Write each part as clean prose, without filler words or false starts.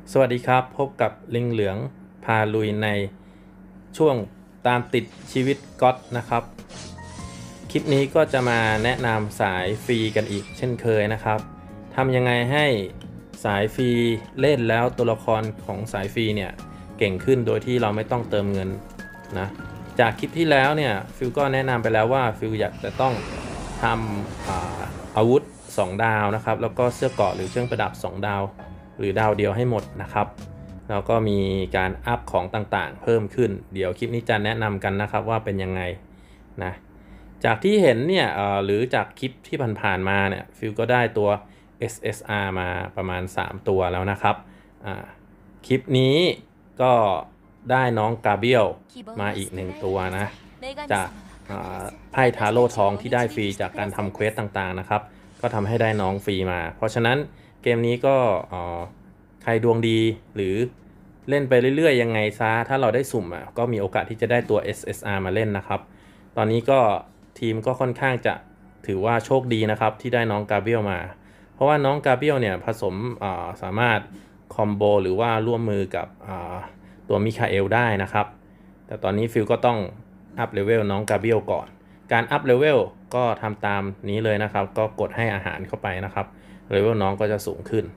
สวัสดีครับพบกับลิงเหลืองพาลุยในช่วงตามติดชีวิตก๊อตนะครับคลิปนี้ก็จะมาแนะนำสายฟรีกันอีกเช่นเคยนะครับทำยังไงให้สายฟรีเล่นแล้วตัวละครของสายฟรีเนี่ยเก่งขึ้นโดยที่เราไม่ต้องเติมเงินนะจากคลิปที่แล้วเนี่ยฟิลก็แนะนำไปแล้วว่าฟิลอยากจะต้องทำอาวุธ2 ดาวนะครับแล้วก็เสื้อเกราะหรือเครื่องประดับ2 ดาวหรือดาวเดียวให้หมดนะครับแล้วก็มีการอัพของต่างๆเพิ่มขึ้นเดี๋ยวคลิปนี้จะแนะนำกันนะครับว่าเป็นยังไงนะจากที่เห็นเนี่ยหรือจากคลิปที่ผ่านๆมาเนี่ยฟิลก็ได้ตัว SSR มาประมาณ3 ตัวแล้วนะครับคลิปนี้ก็ได้น้องกาเบียลมาอีก1 ตัวนะจากไพ่ทาโร่ทองที่ได้ฟรีจากการทำเควสต่างๆนะครับก็ทำให้ได้น้องฟรีมาเพราะฉะนั้นเกมนี้ก็ใครดวงดีหรือเล่นไปเรื่อยๆยังไงซะถ้าเราได้สุ่มก็มีโอกาสที่จะได้ตัว SSR มาเล่นนะครับตอนนี้ก็ทีมก็ค่อนข้างจะถือว่าโชคดีนะครับที่ได้น้องกาเบียลมาเพราะว่าน้องกาเบียลเนี่ยผสมสามารถคอมโบหรือว่าร่วมมือกับตัวมิคาเอลได้นะครับแต่ตอนนี้ฟิลก็ต้องอัพเลเวลน้องกาเบียลก่อนการอัพเลเวลก็ทำตามนี้เลยนะครับก็กดให้อาหารเข้าไปนะครับเลเวลน้องก็จะสูงขึ้น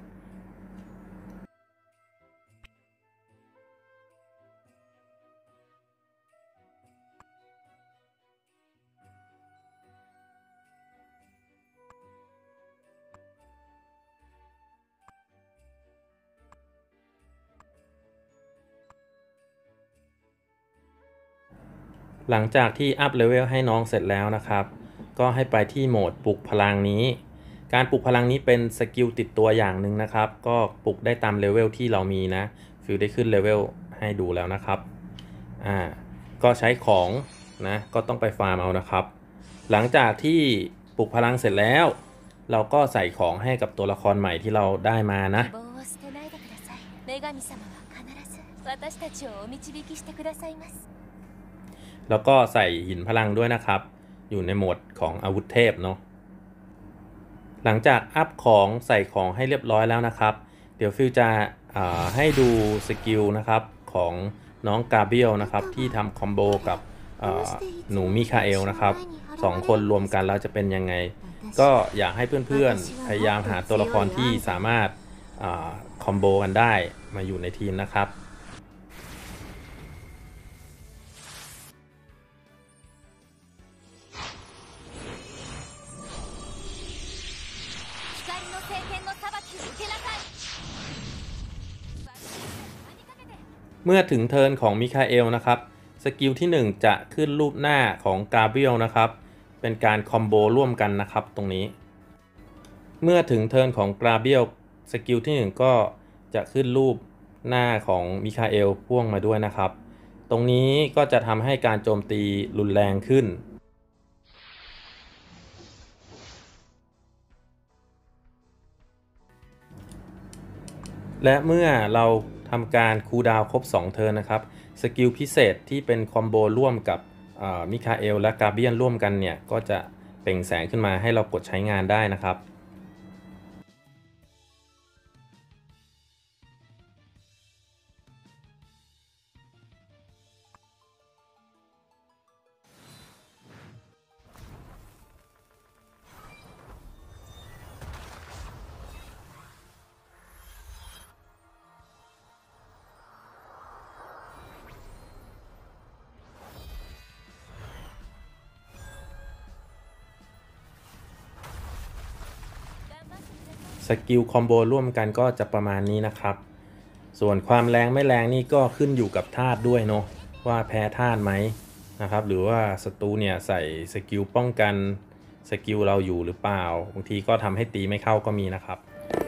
หลังจากที่อัพเลเวลให้น้องเสร็จแล้วนะครับก็ให้ไปที่โหมดปลุกพลังนี้การปลุกพลังนี้เป็นสกิลติดตัวอย่างหนึ่งนะครับก็ปลุกได้ตามเลเวลที่เรามีนะฟิลได้ขึ้นเลเวลให้ดูแล้วนะครับก็ใช้ของนะก็ต้องไปฟาร์มเอานะครับหลังจากที่ปลุกพลังเสร็จแล้วเราก็ใส่ของให้กับตัวละครใหม่ที่เราได้มานะแล้วก็ใส่หินพลังด้วยนะครับอยู่ในโหมดของอาวุธเทพเนาะหลังจากอัพของใส่ของให้เรียบร้อยแล้วนะครับเดี๋ยวฟิวจะให้ดูสกิลนะครับของน้องกาเบียลนะครับที่ทำคอมโบกับหนูมิคาเอลนะครับ2 คนรวมกันแล้วจะเป็นยังไงก็อยากให้เพื่อนๆพยายามหาตัวละครที่สามารถคอมโบกันได้มาอยู่ในทีมนะครับเมื่อถึงเทิร์นของมิคาเอลนะครับสกิลที่1จะขึ้นรูปหน้าของกาเบรียลนะครับเป็นการคอมโบร่วมกันนะครับตรงนี้เมื่อถึงเทิร์นของกาเบรียลสกิลที่1ก็จะขึ้นรูปหน้าของมิคาเอลพ่วงมาด้วยนะครับตรงนี้ก็จะทำให้การโจมตีรุนแรงขึ้นและเมื่อเราทำการคูลดาวน์ครบ2 เทิร์นนะครับสกิลพิเศษที่เป็นคอมโบร่วมกับมิคาเอลและกาเบียนร่วมกันเนี่ยก็จะเปล่งแสงขึ้นมาให้เรากดใช้งานได้นะครับสกิลคอมโบร่วมกันก็จะประมาณนี้นะครับส่วนความแรงไม่แรงนี่ก็ขึ้นอยู่กับธาตุด้วยเนาะว่าแพ้ธาตุไหมนะครับหรือว่าศัตรูเนี่ยใส่สกิลป้องกันสกิลเราอยู่หรือเปล่าบางทีก็ทำให้ตีไม่เข้าก็มีนะครับ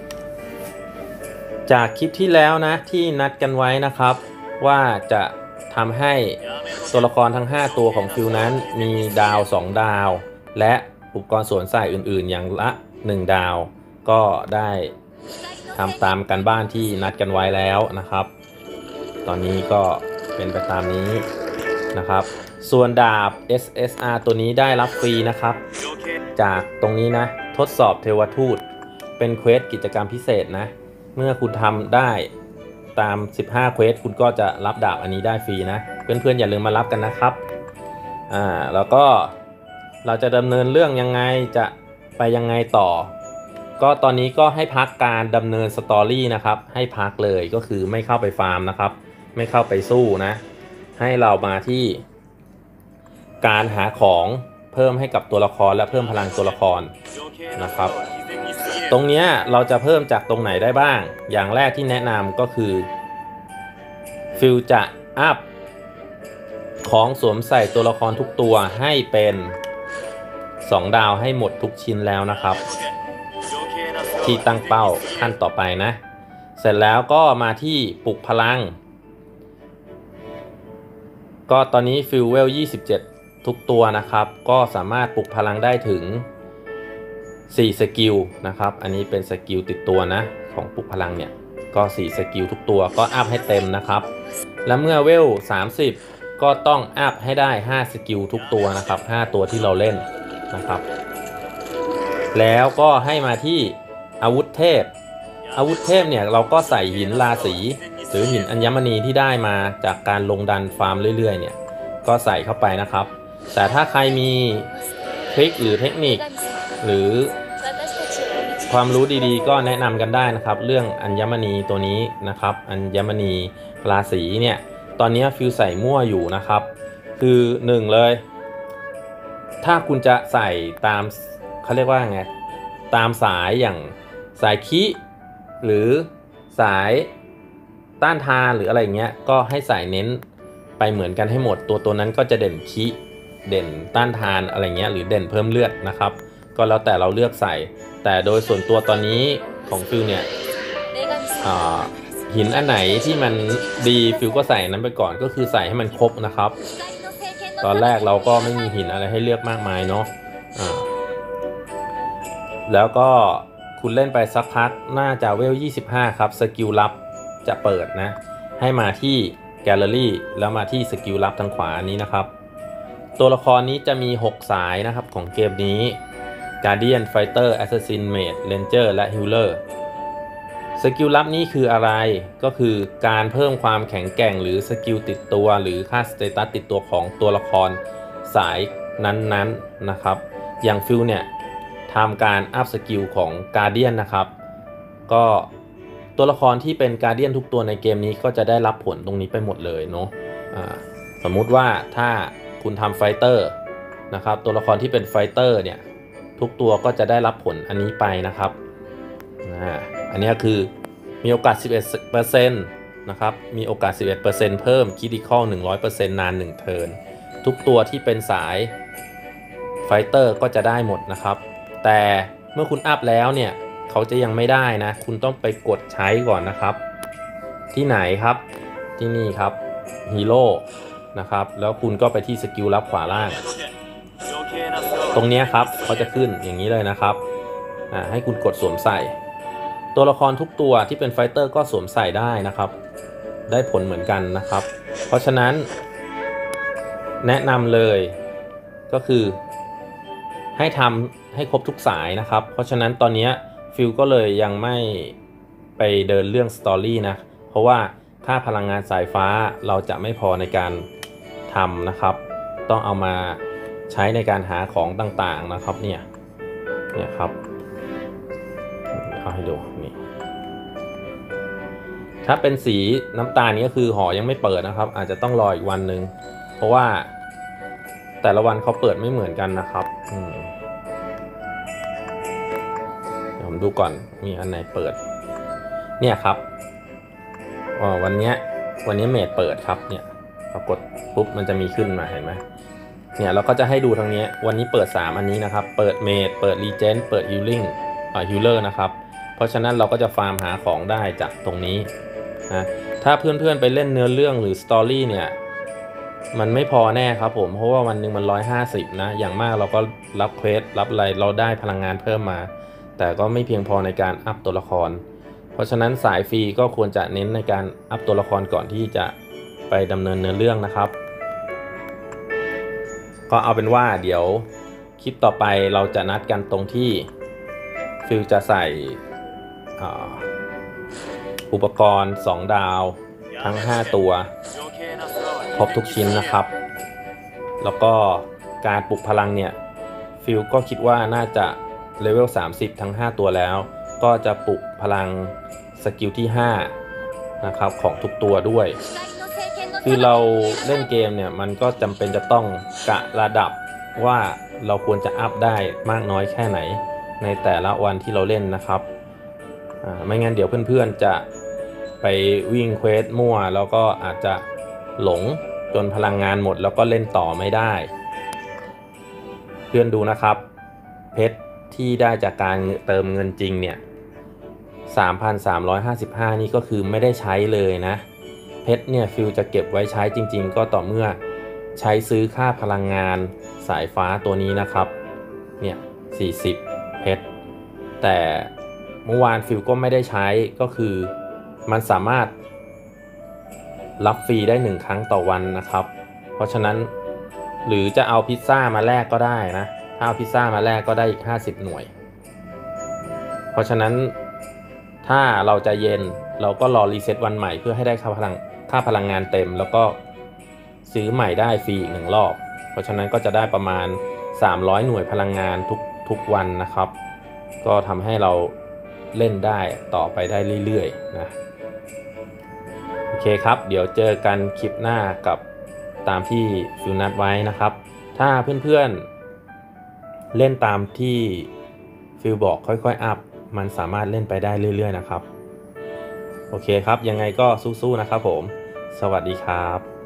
จากคลิปที่แล้วนะที่นัดกันไว้นะครับว่าจะทำให้ตัวละครทั้ง5 ตัวของฟิวนั้นมีดาว2 ดาวและอุปกรณ์สวมใส่อื่นๆอย่างละ1 ดาวก็ได้ทำตามกันบ้านที่นัดกันไว้แล้วนะครับตอนนี้ก็เป็นไปตามนี้นะครับส่วนดาบ SSR ตัวนี้ได้รับฟรีนะครับจากตรงนี้นะทดสอบเทวทูตเป็นเควสกิจกรรมพิเศษนะเมื่อคุณทำได้ตาม15เควสคุณก็จะรับดาบอันนี้ได้ฟรีนะเพื่อนๆอย่าลืมมารับกันนะครับแล้วก็เราจะดำเนินเรื่องยังไงจะไปยังไงต่อก็ตอนนี้ก็ให้พักการดำเนินสตอรี่นะครับให้พักเลยก็คือไม่เข้าไปฟาร์มนะครับไม่เข้าไปสู้นะให้เรามาที่การหาของเพิ่มให้กับตัวละครและเพิ่มพลังตัวละครนะครับตรงนี้เราจะเพิ่มจากตรงไหนได้บ้างอย่างแรกที่แนะนำก็คือฟิลจะอัพของสวมใส่ตัวละครทุกตัวให้เป็น2ดาวให้หมดทุกชิ้นแล้วนะครับที่ตั้งเป้าขั้นต่อไปนะเสร็จแล้วก็มาที่ปลุกพลังก็ตอนนี้ฟิลเวล27ทุกตัวนะครับก็สามารถปลุกพลังได้ถึง4สกิลนะครับอันนี้เป็นสกิลติดตัวนะของปลุกพลังเนี่ยก็4สกิลทุกตัวก็อัพให้เต็มนะครับและเมื่อเวล30ก็ต้องอัพให้ได้5สกิลทุกตัวนะครับ5ตัวที่เราเล่นนะครับแล้วก็ให้มาที่อาวุธเทพเนี่ยเราก็ใส่หินราศีหรือหินอัญมณีที่ได้มาจากการลงดันฟาร์มเรื่อยๆเนี่ยก็ใส่เข้าไปนะครับแต่ถ้าใครมีทริคหรือเทคนิคหรือความรู้ดีๆก็แนะนำกันได้นะครับเรื่องอัญมณีตัวนี้นะครับอัญมณีราศีเนี่ยตอนนี้ฟิวใส่มั่วอยู่นะครับคือ1เลยถ้าคุณจะใส่ตามเขาเรียกว่าไงตามสายอย่างสายคิหรือสายต้านทานหรืออะไรเงี้ยก็ให้ใส่เน้นไปเหมือนกันให้หมดตัวนั้นก็จะเด่นคิเด่นต้านทานอะไรเงี้ยหรือเด่นเพิ่มเลือดนะครับก็แล้วแต่เราเลือกใส่แต่โดยส่วนตัวตอนนี้ของฟิวเนี่ยหินอันไหนที่มันดีฟิวก็ใส่นั้นไปก่อนก็คือใส่ให้มันครบนะครับตอนแรกเราก็ไม่มีหินอะไรให้เลือกมากมายเนาะแล้วก็คุณเล่นไปสักพักน่าจะเวล25ครับสกิลลับจะเปิดนะให้มาที่แกลเลอรี่แล้วมาที่สกิลลับทางขวานี้นะครับตัวละครนี้จะมี6สายนะครับของเกมนี้ Guardian Fighter Assassin Mage Ranger และ Healer สกิลลับนี้คืออะไรก็คือการเพิ่มความแข็งแกร่งหรือสกิลติดตัวหรือค่าสเตตัสติดตัวของตัวละครสายนั้นๆนะครับอย่างฟิลเนี่ยทำการอัพสกิลของ Guardian นะครับก็ตัวละครที่เป็น Guardian ทุกตัวในเกมนี้ก็จะได้รับผลตรงนี้ไปหมดเลยเนาะสมมุติว่าถ้าคุณทำไฟเตอร์นะครับตัวละครที่เป็นไฟเตอร์เนี่ยทุกตัวก็จะได้รับผลอันนี้ไปนะครับอันนี้คือมีโอกาส 11% นะครับมีโอกาส 11% เพิ่ม Critical 100% นาน1เทิร์นทุกตัวที่เป็นสายไฟเตอร์ก็จะได้หมดนะครับแต่เมื่อคุณอัพแล้วเนี่ยเขาจะยังไม่ได้นะคุณต้องไปกดใช้ก่อนนะครับที่ไหนครับที่นี่ครับฮีโร่นะครับแล้วคุณก็ไปที่สกิลลับขวาล่างตรงนี้ครับเขาจะขึ้นอย่างนี้เลยนะครับให้คุณกดสวมใส่ตัวละครทุกตัวที่เป็นไฟเตอร์ก็สวมใส่ได้นะครับได้ผลเหมือนกันนะครับเพราะฉะนั้นแนะนำเลยก็คือให้ทำให้ครบทุกสายนะครับเพราะฉะนั้นตอนนี้ฟิลก็เลยยังไม่ไปเดินเรื่องสตอรี่นะเพราะว่าค่าพลังงานสายฟ้าเราจะไม่พอในการทำนะครับต้องเอามาใช้ในการหาของต่างๆนะครับเนี่ยครับเอาให้ดูนี่ถ้าเป็นสีน้ำตาลนี้ก็คือหอยังไม่เปิดนะครับอาจจะต้องรออีกวันหนึ่งเพราะว่าแต่ละวันเขาเปิดไม่เหมือนกันนะครับเดี๋ยวผมดูก่อนมีอันไหนเปิดเนี่ยครับวันนี้เมดเปิดครับเนี่ยปรากฏปุ๊บมันจะมีขึ้นมาเห็นไหมเนี่ยเราก็จะให้ดูทางนี้วันนี้เปิด3อันนี้นะครับเปิดเมดเปิดรีเจนเปิดฮิลลิ่งฮิลเลอร์นะครับเพราะฉะนั้นเราก็จะฟาร์มหาของได้จากตรงนี้นะถ้าเพื่อนๆไปเล่นเนื้อเรื่องหรือสตอรี่เนี่ยมันไม่พอแน่ครับผมเพราะว่าวันหนึ่งมัน150นะอย่างมากเราก็รับเควสรับอะไรเราได้พลังงานเพิ่มมาแต่ก็ไม่เพียงพอในการอัพตัวละครเพราะฉะนั้นสายฟรีก็ควรจะเน้นในการอัพตัวละครก่อนที่จะไปดำเนินเนื้อเรื่องนะครับก็เอาเป็นว่าเดี๋ยวคลิปต่อไปเราจะนัดกันตรงที่ฟิลจะใส่อุปกรณ์2ดาวทั้ง5ตัวครบทุกชิ้นนะครับแล้วก็การปลุกพลังเนี่ยฟิลก็คิดว่าน่าจะเลเวล30ทั้ง5ตัวแล้วก็จะปลุกพลังสกิลที่5นะครับของทุกตัวด้วยคือเราเล่นเกมเนี่ยมันก็จำเป็นจะต้องกะระดับว่าเราควรจะอัพได้มากน้อยแค่ไหนในแต่ละวันที่เราเล่นนะครับไม่งั้นเดี๋ยวเพื่อนๆจะไปวิ่งเควสมั่วแล้วก็อาจจะหลงจนพลังงานหมดแล้วก็เล่นต่อไม่ได้เพื่อนดูนะครับเพชรที่ได้จากการเติมเงินจริงเนี่ย 3,355 นี่ก็คือไม่ได้ใช้เลยนะเพชรเนี่ยฟิลจะเก็บไว้ใช้จริงๆก็ต่อเมื่อใช้ซื้อค่าพลังงานสายฟ้าตัวนี้นะครับเนี่ย40เพชรแต่เมื่อวานฟิลก็ไม่ได้ใช้ก็คือมันสามารถรับฟรีได้1ครั้งต่อวันนะครับเพราะฉะนั้นหรือจะเอาพิซซ่ามาแลกก็ได้นะถ้าเอาพิซซ่ามาแลกก็ได้อีก50หน่วยเพราะฉะนั้นถ้าเราจะเย็นเราก็รอรีเซ็ตวันใหม่เพื่อให้ได้ค่าพลังงานเต็มแล้วก็ซื้อใหม่ได้ฟรีอีก1รอบเพราะฉะนั้นก็จะได้ประมาณ300หน่วยพลังงานทุกวันนะครับก็ทำให้เราเล่นได้ต่อไปได้เรื่อยๆนะโอเคครับเดี๋ยวเจอกันคลิปหน้ากับตามที่ฟิลนัดไว้นะครับถ้าเพื่อนๆเล่นตามที่ฟิลบอกค่อยๆอัพมันสามารถเล่นไปได้เรื่อยๆนะครับโอเคครับยังไงก็สู้ๆนะครับผมสวัสดีครับ